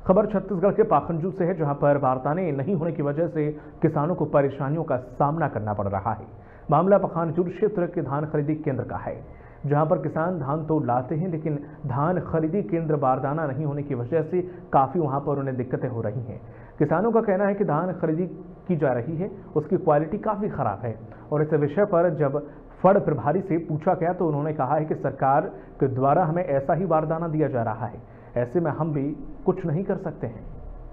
खबर छत्तीसगढ़ के पाखंजू से है, जहां पर बारदाने नहीं होने की वजह से किसानों को परेशानियों का सामना करना पड़ रहा है। मामला पाखंजू क्षेत्र के धान खरीदी केंद्र का है, जहां पर किसान धान तो लाते हैं, लेकिन धान खरीदी केंद्र बारदाना नहीं होने की वजह से काफ़ी वहां पर उन्हें दिक्कतें हो रही हैं। किसानों का कहना है कि धान खरीदी की जा रही है, उसकी क्वालिटी काफ़ी ख़राब है। और इस विषय पर जब फड़ प्रभारी से पूछा गया तो उन्होंने कहा है कि सरकार के द्वारा हमें ऐसा ही बारदाना दिया जा रहा है, ऐसे में हम भी कुछ नहीं कर सकते हैं।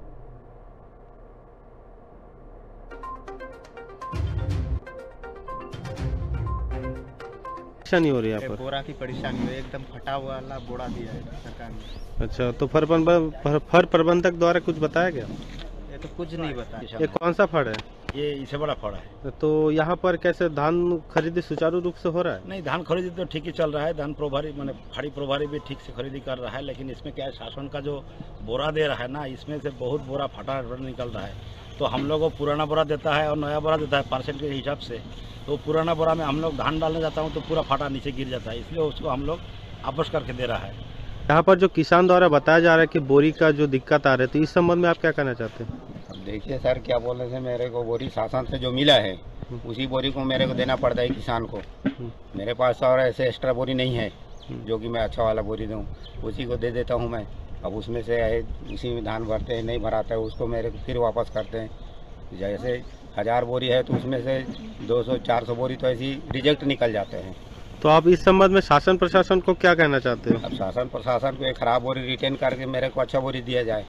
परेशानी हो रही है यहाँ पर? बोरा की परेशानी है, एकदम फटा हुआ वाला बोरा दिया है सरकार ने। अच्छा, तो फर प्रबंधक द्वारा कुछ बताया गया? ये तो कुछ नहीं बताया। ये कौन सा फड़ है? ये इससे बड़ा फड़ा है। तो यहाँ पर कैसे धान खरीदी सुचारू रूप से हो रहा है? नहीं, धान खरीदी तो ठीक ही चल रहा है। धान प्रभारी माने फाड़ी प्रभारी भी ठीक से खरीदी कर रहा है, लेकिन इसमें क्या है, शासन का जो बोरा दे रहा है ना, इसमें से बहुत बोरा फटा निकल रहा है। तो हम लोग को पुराना बोरा देता है और नया बोरा देता है परसेंट के हिसाब से। तो पुराना बोरा में हम लोग धान डालने जाता हूँ तो पूरा फटा नीचे गिर जाता है, इसलिए उसको हम लोग वापस करके दे रहा है। यहाँ पर जो किसान द्वारा बताया जा रहा है कि बोरी का जो दिक्कत आ रही है, तो इस संबंध में आप क्या कहना चाहते हैं? अब देखिए सर, क्या बोलने से मेरे को बोरी शासन से जो मिला है उसी बोरी को मेरे को देना पड़ता है किसान को। मेरे पास और ऐसे एक्स्ट्रा बोरी नहीं है जो कि मैं अच्छा वाला बोरी दूँ, उसी को दे देता हूँ मैं। अब उसमें से उसी में धान भरते हैं, नहीं भराता है उसको मेरे को फिर वापस करते हैं। जैसे 1000 बोरी है तो उसमें से 200-400 बोरी तो ऐसी रिजेक्ट निकल जाते हैं। तो आप इस संबंध में शासन प्रशासन को क्या कहना चाहते हैं? अब शासन प्रशासन को एक खराब बोरी रिटर्न करके मेरे को अच्छा बोरी दिया जाए।